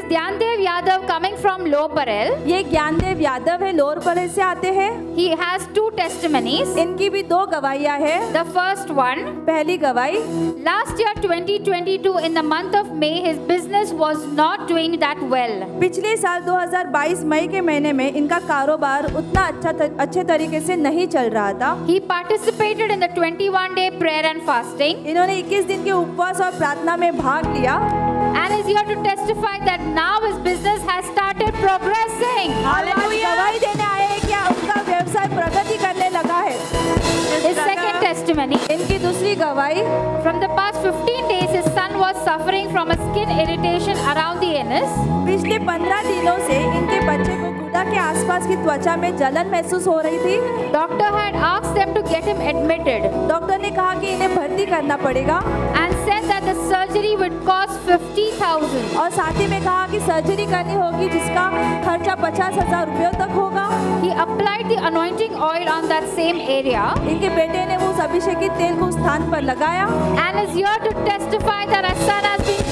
Dhyandev Yadav coming from Lower Parel. ये ज्ञानदेव यादव है, lower Parel से आते हैं। He has 2 testimonies. इनकी भी 2 गवाहियां हैं। The first one, पहली गवाही, last year 2022 in the month of May, his business was not doing that well. पिछले साल 2022 मई के महीने में इनका कारोबार उतना अच्छे तरीके से नहीं चल रहा था। He participated in the 21-day prayer and fasting. इन्होंने 21 दिन के उपवास और प्रार्थना में भाग लिया And is here to testify that now his business has started progressing. Hallelujah. गवाही देने आए हैं कि उनका व्यवसाय प्रगति करने लगा है। His second testimony, इनकी दूसरी गवाही, from the past 15 days his son was suffering from a skin irritation around the anus. पिछले 15 दिनों से इनके बच्चे को गुदा के आसपास की त्वचा में जलन महसूस हो रही थी। Doctor had asked them to get him admitted doctor ने कहा कि इन्हें भर्ती करना पड़ेगा and said that the surgery would cost 50,000. और साथ ही में कहा कि सर्जरी करनी होगी जिसका खर्चा 50,000 रुपयों तक होगा। He applied the anointing oil on that same area इनके बेटे ने उस अभिषेकी तेल को उस स्थान पर लगाया and is here to testify that our son has been